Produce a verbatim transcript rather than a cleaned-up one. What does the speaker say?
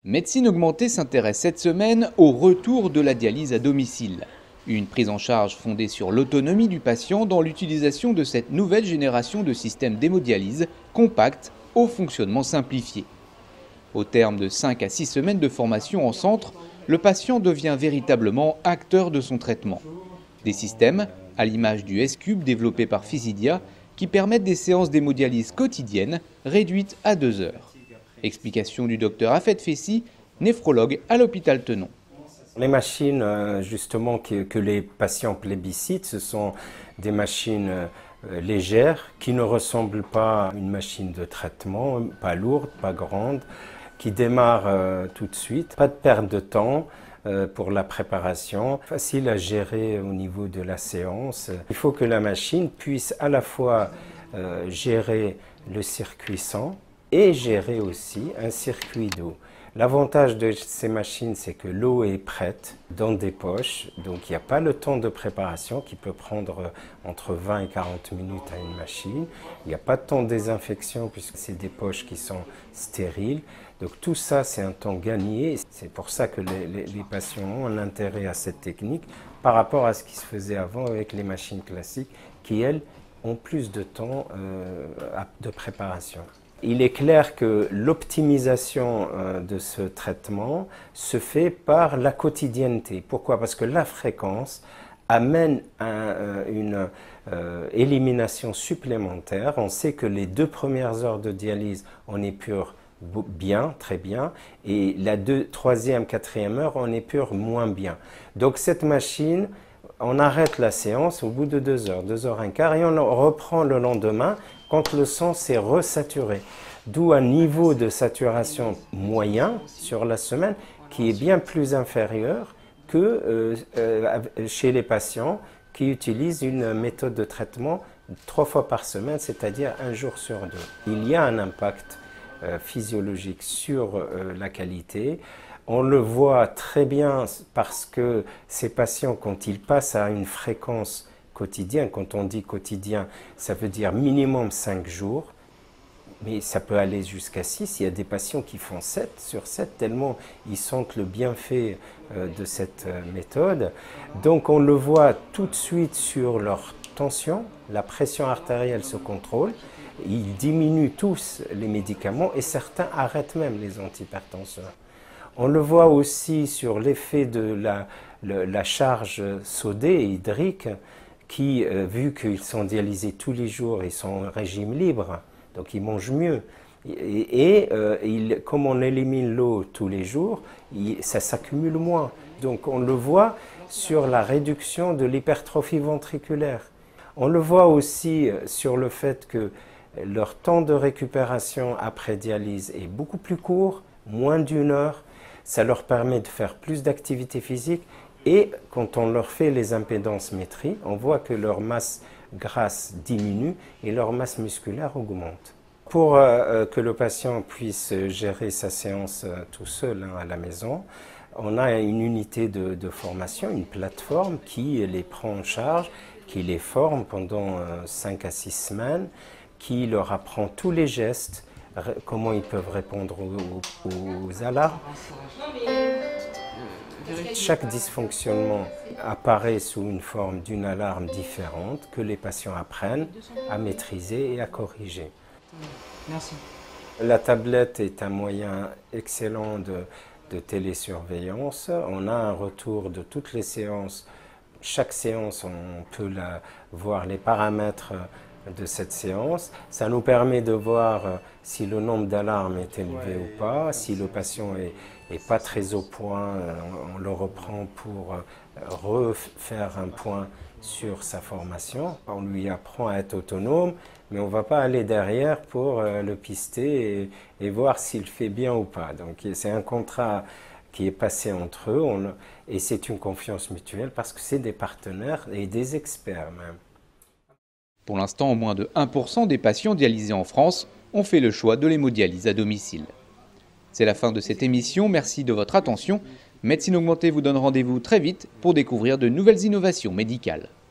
Médecine Augmentée s'intéresse cette semaine au retour de la dialyse à domicile. Une prise en charge fondée sur l'autonomie du patient dans l'utilisation de cette nouvelle génération de systèmes d'hémodialyse compacts au fonctionnement simplifié. Au terme de cinq à six semaines de formation en centre, le patient devient véritablement acteur de son traitement. Des systèmes, à l'image du S-Cube développé par Physidia, qui permettent des séances d'hémodialyse quotidiennes réduites à deux heures. Explication du docteur Afed Fessi, néphrologue à l'hôpital Tenon. Les machines justement que, que les patients plébiscitent, ce sont des machines légères qui ne ressemblent pas à une machine de traitement, pas lourde, pas grande, qui démarre tout de suite, pas de perte de temps pour la préparation, facile à gérer au niveau de la séance. Il faut que la machine puisse à la fois gérer le circuit sang et gérer aussi un circuit d'eau. L'avantage de ces machines, c'est que l'eau est prête dans des poches, donc il n'y a pas le temps de préparation qui peut prendre entre vingt et quarante minutes à une machine. Il n'y a pas de temps de désinfection puisque c'est des poches qui sont stériles. Donc tout ça, c'est un temps gagné. C'est pour ça que les, les, les patients ont un intérêt à cette technique par rapport à ce qui se faisait avant avec les machines classiques qui, elles, ont plus de temps euh, de préparation. Il est clair que l'optimisation de ce traitement se fait par la quotidienneté. Pourquoi? Parce que la fréquence amène à une euh, élimination supplémentaire. On sait que les deux premières heures de dialyse, on épure bien, très bien, et la deux, troisième, quatrième heure, on épure moins bien. Donc cette machine, on arrête la séance au bout de deux heures, deux heures un quart, et on reprend le lendemain quand le sang s'est resaturé. D'où un niveau de saturation moyen sur la semaine qui est bien plus inférieur que euh, euh, chez les patients qui utilisent une méthode de traitement trois fois par semaine, c'est-à-dire un jour sur deux. Il y a un impact euh, physiologique sur euh, la qualité. On le voit très bien parce que ces patients, quand ils passent à une fréquence quotidienne, quand on dit quotidien, ça veut dire minimum cinq jours, mais ça peut aller jusqu'à six. Il y a des patients qui font sept sur sept, tellement ils sentent le bienfait de cette méthode. Donc on le voit tout de suite sur leur tension, la pression artérielle se contrôle, ils diminuent tous les médicaments et certains arrêtent même les antihypertenseurs. On le voit aussi sur l'effet de la, la, la charge sodée et hydrique qui, euh, vu qu'ils sont dialysés tous les jours, ils sont en régime libre, donc ils mangent mieux. Et, et euh, il, comme on élimine l'eau tous les jours, il, ça s'accumule moins. Donc on le voit sur la réduction de l'hypertrophie ventriculaire. On le voit aussi sur le fait que leur temps de récupération après dialyse est beaucoup plus court, moins d'une heure. Ça leur permet de faire plus d'activité physique et quand on leur fait les impédances-métrie, on voit que leur masse grasse diminue et leur masse musculaire augmente. Pour euh, que le patient puisse gérer sa séance euh, tout seul hein, à la maison, on a une unité de, de formation, une plateforme qui les prend en charge, qui les forme pendant euh, cinq à six semaines, qui leur apprend tous les gestes, comment ils peuvent répondre aux, aux, aux alarmes. Chaque dysfonctionnement apparaît sous une forme d'une alarme différente que les patients apprennent à maîtriser et à corriger. Merci. La tablette est un moyen excellent de, de télésurveillance. On a un retour de toutes les séances. Chaque séance, on peut la, voir les paramètres de cette séance. Ça nous permet de voir si le nombre d'alarmes est élevé ou pas, si le patient est, est pas très au point, on le reprend pour refaire un point sur sa formation. On lui apprend à être autonome, mais on ne va pas aller derrière pour le pister et, et voir s'il fait bien ou pas. Donc c'est un contrat qui est passé entre eux on, et c'est une confiance mutuelle parce que c'est des partenaires et des experts même. Pour l'instant, moins de un pour cent des patients dialysés en France ont fait le choix de l'hémodialyse à domicile. C'est la fin de cette émission, merci de votre attention. Médecine Augmentée vous donne rendez-vous très vite pour découvrir de nouvelles innovations médicales.